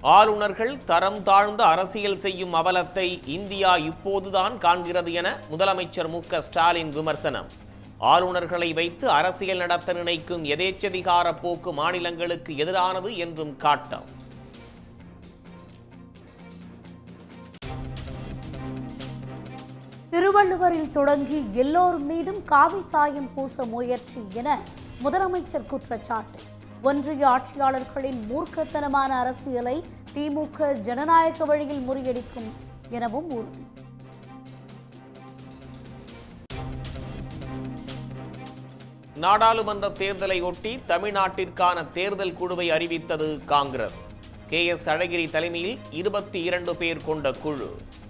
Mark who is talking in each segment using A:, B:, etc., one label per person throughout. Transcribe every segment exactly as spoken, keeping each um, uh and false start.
A: ஆளுநர்கள் தரம் தாழ்ந்த அரசியல் செய்யும் அவலத்தை இந்தியா இப்போதுதான் காண்கிறது என முதலமைச்சர் மு க ஸ்டாலின் விமர்சனம். ஆளுநர்களை வைத்து அரசியல் நடத்த நினைக்கும் எதேச்சதிகார போக்கு மாநிலங்களுக்கு எதிரானது என்றும் காட்டம்.
B: திருவள்ளுவரில் தொடங்கி எல்லோர் மீதும் காவி சாயம் பூச முயற்சி என முதலமைச்சர் குற்றச்சாட்டு. ஒன்றிய ஆட்சியாளர்களின் மூர்க்கத்தனமான அரசியலை திமுக ஜனநாயக வழியில் முறியடிக்கும் எனவும் உறுதி.
A: நாடாளுமன்ற தேர்தலை ஒட்டி தமிழ்நாட்டிற்கான தேர்தல் குழுவை அறிவித்தது காங்கிரஸ். கே எஸ் அழகிரி தலைமையில் இருபத்தி இரண்டு பேர் கொண்ட குழு.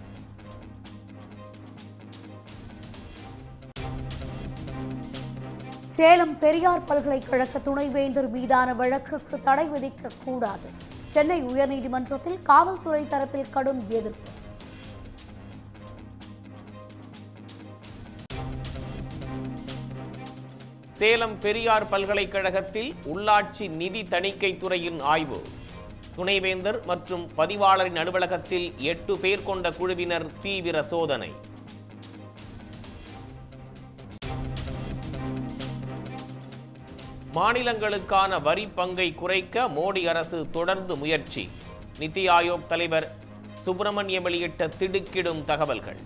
B: சேலம் பெரியார் பல்கலைக்கழக துணைவேந்தர் மீதான வழக்குக்கு தடை விதிக்க கூடாது. சென்னை உயர்நீதிமன்றத்தில் காவல்துறை தரப்பில் கடும் எதிர்ப்பு.
A: சேலம் பெரியார் பல்கலைக்கழகத்தில் உள்ளாட்சி நிதி தணிக்கை துறையின் ஆய்வு. துணைவேந்தர் மற்றும் பதிவாளரின் அலுவலகத்தில் எட்டு பேர் கொண்ட குழுவினர் தீவிர சோதனை. மாநிலங்களுக்கான வரி பங்கை குறைக்க மோடி அரசு தொடர்ந்து முயற்சி. நிதி ஆயோக் தலைவர் சுப்பிரமணியம் வெளியிட்ட திடுக்கிடும் தகவல்கள்.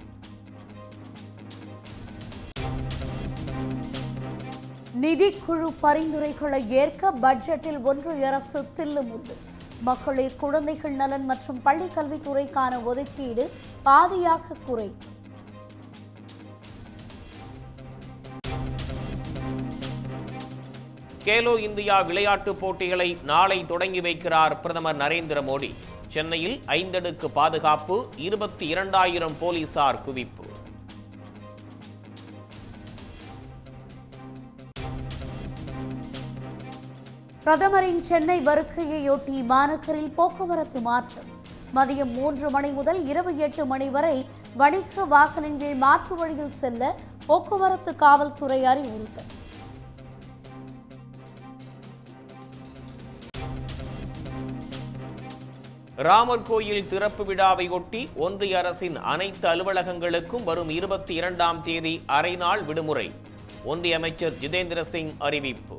B: நிதிக்குழு பரிந்துரைகளை ஏற்க பட்ஜெட்டில் ஒன்றிய அரசு தில்லுமுள்ளு. மகளிர் குழந்தைகள் நலன் மற்றும் பள்ளிக் கல்வித்துறைக்கான ஒதுக்கீடு பாதியாக குறைப்பு.
A: கேலோ இந்தியா விளையாட்டுப் போட்டிகளை நாளை தொடங்கி வைக்கிறார் பிரதமர் நரேந்திர மோடி. சென்னையில் ஐந்தடுக்கு பாதுகாப்பு, இருபத்தி இரண்டாயிரம் போலீசார் குவிப்பு.
B: பிரதமரின் சென்னை வருகையையொட்டி மாநகரில் போக்குவரத்து மாற்றம். மதியம் மூன்று மணி முதல் இரவு எட்டு மணி வரை வணிக வாகனங்கள் மாற்று வழியில் செல்ல போக்குவரத்து காவல்துறை அறிவுறுத்தல்.
A: ராமர் கோயில் திறப்பு விழாவை ஒட்டி ஒன்றிய அரசின் அனைத்து அலுவலகங்களுக்கும் வரும் இருபத்தி இரண்டாம் தேதி அரை நாள் விடுமுறை. ஒன்றிய அமைச்சர் ஜிதேந்திர சிங் அறிவிப்பு.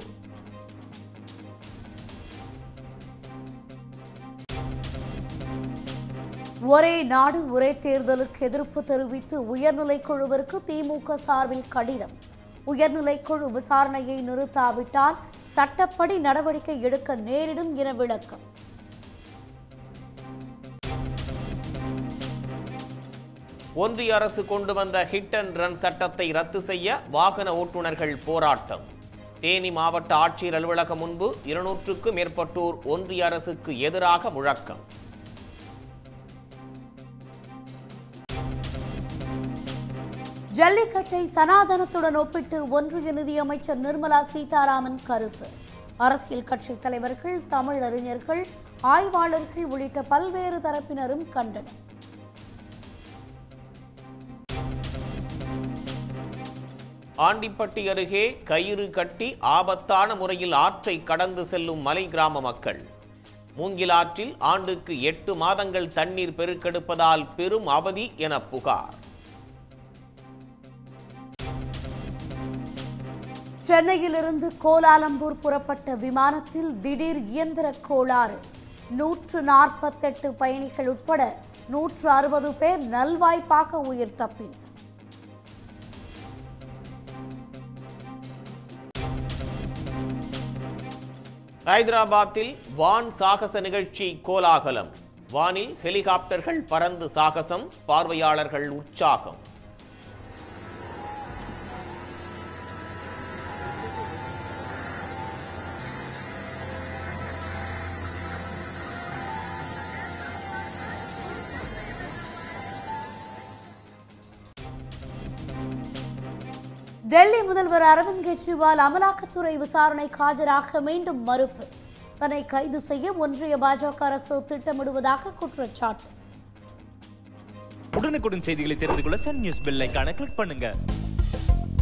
B: ஒரே நாடு ஒரே தேர்தலுக்கு எதிர்ப்பு தெரிவித்து உயர்நிலைக்குழுவிற்கு திமுக சார்பில் கடிதம். உயர்நிலைக்குழு விசாரணையை நிறுத்தாவிட்டால் சட்டப்படி நடவடிக்கை எடுக்க நேரிடும் என விளக்கம்.
A: ஒன்றிய அரசு கொண்டு வந்த ஹிட் அண்ட் ரன் சட்டத்தை ரத்து செய்ய வாகன ஓட்டுநர்கள் போராட்டம். தேனி மாவட்ட ஆட்சியர் அலுவலகம் முன்பு இருநூற்றுக்கும் மேற்பட்டோர் ஒன்றிய அரசுக்கு எதிராக முழக்கம்.
B: ஜல்லிக்கட்டை சனாதனத்துடன் ஒப்பிட்டு ஒன்றிய நிதியமைச்சர் நிர்மலா சீதாராமன் கருத்து. அரசியல் கட்சி தலைவர்கள், தமிழறிஞர்கள், ஆய்வாளர்கள் உள்ளிட்ட பல்வேறு தரப்பினரும் கண்டனம்.
A: ஆண்டிப்பட்டி அருகே கயிறு கட்டி ஆபத்தான முறையில் ஆற்றை கடந்து செல்லும் மலை கிராம மக்கள். மூங்கிலாற்றில் ஆண்டுக்கு எட்டு மாதங்கள் தண்ணீர் பெருக்கெடுப்பதால் பெரும் அவதி என புகார்.
B: சென்னையிலிருந்து கோலாலம்பூர் புறப்பட்ட விமானத்தில் திடீர் இயந்திர கோளாறு. நூற்று நாற்பத்தெட்டு பயணிகள் உட்பட நூற்று அறுபது பேர் நல்வாய்ப்பாக உயிர் தப்பினர்.
A: ஹைதராபாத்தில் வான் சாகச நிகழ்ச்சி கோலாகலம். வானில் ஹெலிகாப்டர்கள் பறந்து சாகசம், பார்வையாளர்கள் உற்சாகம்.
B: டெல்லி முதல்வர் அரவிந்த் கெஜ்ரிவால் அமலாக்கத்துறை விசாரணைக்கு ஆஜராக மீண்டும் மறுப்பு. தன்னை கைது செய்ய ஒன்றிய பாஜக அரசு திட்டமிடுவதாக குற்றச்சாட்டு.
C: உடனுக்குடன் செய்திகளை தெரிந்து கொள்ள சன் நியூஸ் பெல் ஐகானை கிளிக் பண்ணுங்க.